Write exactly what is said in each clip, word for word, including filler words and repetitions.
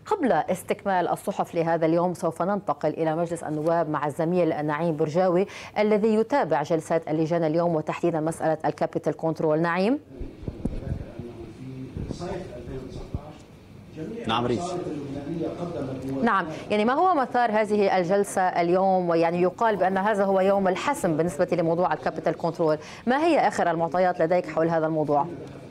قبل استكمال الصحف لهذا اليوم سوف ننتقل إلى مجلس النواب مع الزميل نعيم برجاوي الذي يتابع جلسات اللجان اليوم وتحديدا مسألة الكابيتال كنترول. نعيم. نعم ريف. نعم، يعني ما هو مثار هذه الجلسة اليوم؟ ويعني يقال بأن هذا هو يوم الحسم بالنسبة لموضوع الكابيتال كنترول، ما هي آخر المعطيات لديك حول هذا الموضوع؟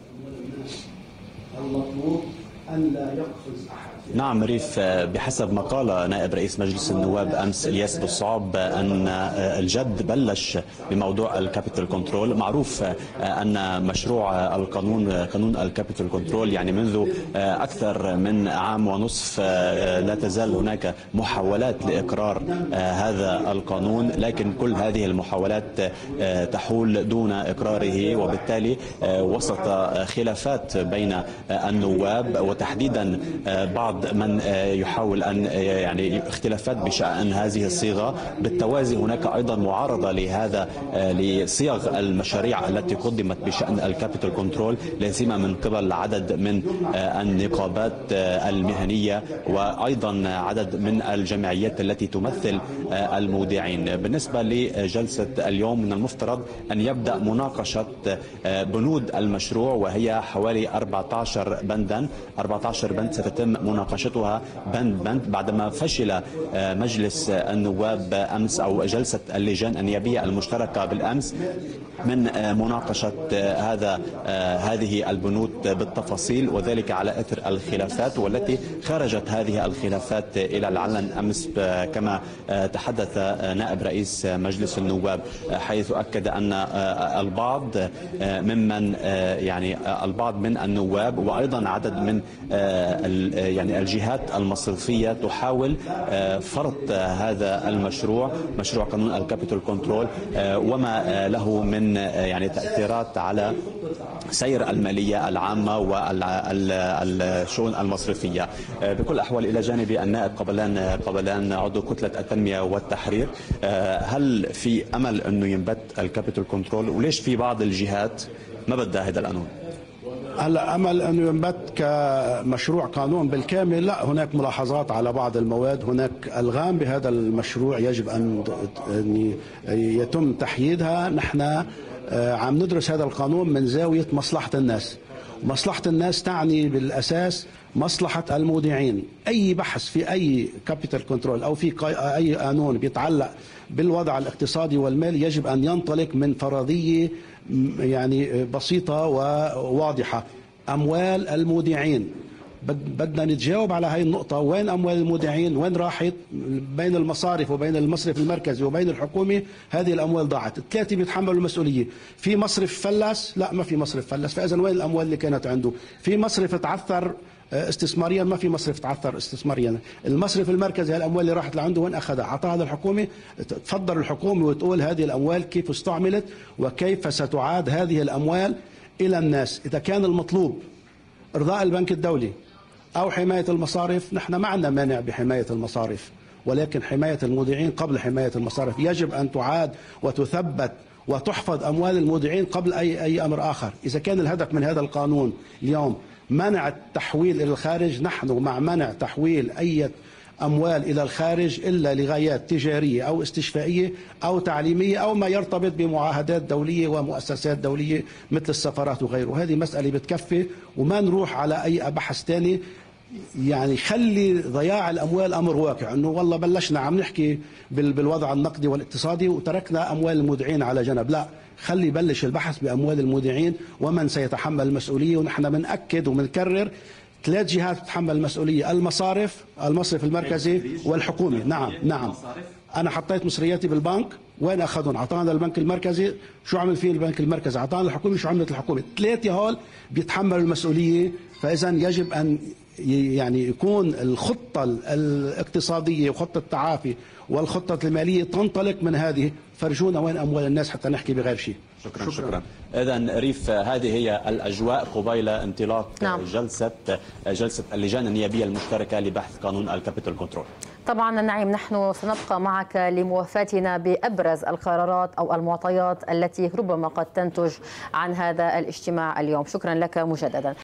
المطلوب أن لا يقفز أحد. نعم ريف، بحسب ما قال نائب رئيس مجلس النواب أمس إلياس بالصعب أن الجد بلش بموضوع الكابيتال كنترول. معروف أن مشروع القانون قانون الكابيتال كنترول يعني منذ أكثر من عام ونصف لا تزال هناك محاولات لإقرار هذا القانون، لكن كل هذه المحاولات تحول دون إقراره، وبالتالي وسط خلافات بين النواب وتحديدا بعض من يحاول أن يعني اختلافات بشأن هذه الصيغة. بالتوازي هناك أيضا معارضة لهذا لصيغ المشاريع التي قدمت بشأن الكابيتال كنترول، لا سيما من قبل عدد من النقابات المهنية وأيضا عدد من الجمعيات التي تمثل المودعين. بالنسبة لجلسة اليوم من المفترض أن يبدأ مناقشة بنود المشروع، وهي حوالي أربعة عشر بندا أربعة عشر بند ستتم مناقشتها بند بند بعدما فشل مجلس النواب أمس أو جلسة اللجان النيابية المشتركة بالأمس من مناقشة هذا هذه البنود بالتفاصيل، وذلك على إثر الخلافات والتي خرجت هذه الخلافات إلى العلن أمس كما تحدث نائب رئيس مجلس النواب، حيث أكد أن البعض ممن يعني البعض من النواب وأيضا عدد من يعني الجهات المصرفية تحاول فرض هذا المشروع مشروع قانون الكابيتال كنترول وما له من يعني تأثيرات على سير المالية العامة والشؤون المصرفية. بكل الأحوال إلى جانب النائب قبلان قبلان عضو كتلة التنمية والتحرير، هل في أمل أنه ينبت الكابيتال كنترول، وليش في بعض الجهات ما بدها هذا القانون؟ هلا امل انه ينبت كمشروع قانون بالكامل؟ لا، هناك ملاحظات على بعض المواد، هناك الغام بهذا المشروع يجب ان يتم تحييدها. نحن عم ندرس هذا القانون من زاويه مصلحه الناس. مصلحه الناس تعني بالاساس مصلحه المودعين. اي بحث في اي كابيتال كنترول او في اي قانون بيتعلق بالوضع الاقتصادي والمالي يجب ان ينطلق من فرضيه يعني بسيطة وواضحة: أموال المودعين. بدنا نتجاوب على هاي النقطة، وين أموال المودعين؟ وين راحت؟ بين المصارف وبين المصرف المركزي وبين الحكومة هذه الأموال ضاعت. الثلاثة بيتحملوا المسؤولية. في مصرف فلس؟ لا، ما في مصرف فلس. فإذا وين الأموال اللي كانت عنده؟ في مصرف تعثر استثماريا؟ ما في مصرف تعثر استثماريا. المصرف المركزي الاموال اللي راحت لعنده وين اخذها؟ اعطاها للحكومه. تفضل الحكومه وتقول هذه الاموال كيف استعملت وكيف ستعاد هذه الاموال الى الناس. اذا كان المطلوب ارضاء البنك الدولي او حمايه المصارف، نحن ما عندنا مانع بحمايه المصارف، ولكن حمايه المودعين قبل حمايه المصارف. يجب ان تعاد وتثبت وتحفظ اموال المودعين قبل اي اي امر اخر. اذا كان الهدف من هذا القانون اليوم منع التحويل إلى الخارج، نحن مع منع تحويل أي أموال إلى الخارج إلا لغايات تجارية أو استشفائية أو تعليمية أو ما يرتبط بمعاهدات دولية ومؤسسات دولية مثل السفارات وغيره. هذه مسألة بتكفي، وما نروح على أي بحث ثاني يعني خلي ضياع الأموال أمر واقع. أنه والله بلشنا عم نحكي بالوضع النقدي والاقتصادي وتركنا أموال المودعين على جنب. لا، خلي يبلش البحث بأموال المودعين ومن سيتحمل المسؤولية. ونحن بنأكد وبنكرر ثلاث جهات تتحمل المسؤولية: المصارف، المصرف المركزي، والحكومة. نعم نعم أنا حطيت مصرياتي بالبنك، وين أخذهم؟ أعطانا البنك المركزي. شو عمل فيه البنك المركزي؟ أعطانا الحكومة. شو عملت الحكومة؟ ثلاثة هول بيتحملوا المسؤولية. فإذا يجب أن يعني يكون الخطة الاقتصادية وخطة التعافي والخطة المالية تنطلق من هذه. فرجونا وين أموال الناس حتى نحكي بغير شيء. شكرا شكرا, شكرا. إذن ريف، هذه هي الأجواء قبيل انطلاق نعم. جلسة جلسة اللجان النيابية المشتركة لبحث قانون الكابيتال كنترول. طبعا نعيم، نحن سنبقى معك لموافاتنا بأبرز القرارات أو المعطيات التي ربما قد تنتج عن هذا الاجتماع اليوم. شكرا لك مجددا.